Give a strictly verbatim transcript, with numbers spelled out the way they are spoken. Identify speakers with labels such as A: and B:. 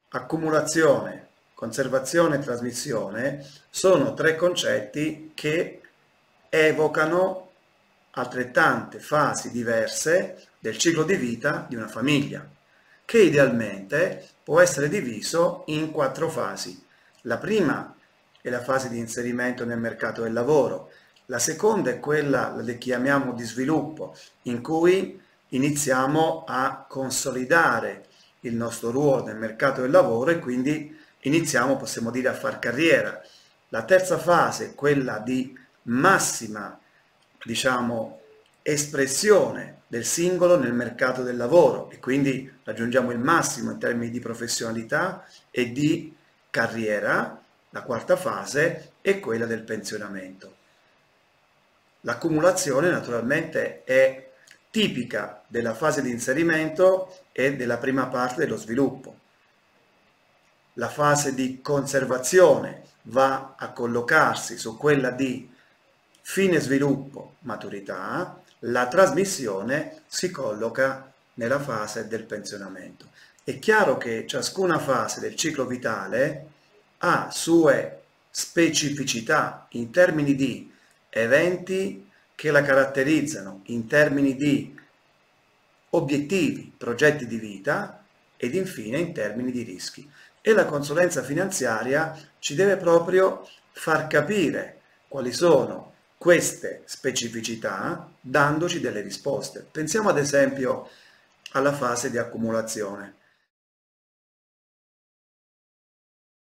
A: accumulazione, conservazione e trasmissione sono tre concetti che evocano altrettante fasi diverse del ciclo di vita di una famiglia, che idealmente può essere diviso in quattro fasi. La prima è la fase di inserimento nel mercato del lavoro, la seconda è quella che chiamiamo di sviluppo, in cui iniziamo a consolidare il nostro ruolo nel mercato del lavoro e quindi iniziamo, possiamo dire, a far carriera. La terza fase è quella di massima, diciamo, espressione del singolo nel mercato del lavoro e quindi raggiungiamo il massimo in termini di professionalità e di carriera. La quarta fase è quella del pensionamento. L'accumulazione naturalmente è tipica della fase di inserimento e della prima parte dello sviluppo. La fase di conservazione va a collocarsi su quella di fine sviluppo, maturità, la trasmissione si colloca nella fase del pensionamento. È chiaro che ciascuna fase del ciclo vitale ha sue specificità in termini di eventi che la caratterizzano, in termini di obiettivi, progetti di vita ed infine in termini di rischi. E la consulenza finanziaria ci deve proprio far capire quali sono queste specificità dandoci delle risposte. Pensiamo ad esempio alla fase di accumulazione.